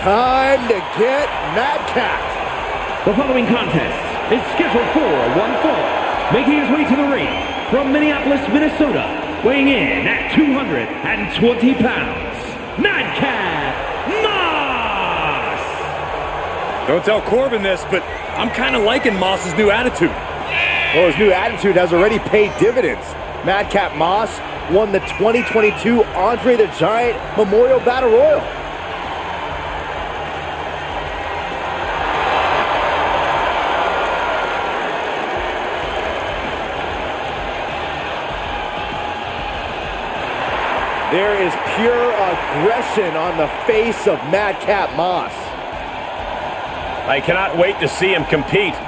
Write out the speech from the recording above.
time to get Madcap. The following contest is scheduled for one fall. Making his way to the ring from Minneapolis, Minnesota, weighing in at 220 pounds, Madcap Moss! Don't tell Corbin this, but I'm kind of liking Moss's new attitude. Well, his new attitude has already paid dividends. Madcap Moss won the 2022 Andre the Giant Memorial Battle Royal. There is pure aggression on the face of Madcap Moss. I cannot wait to see him compete.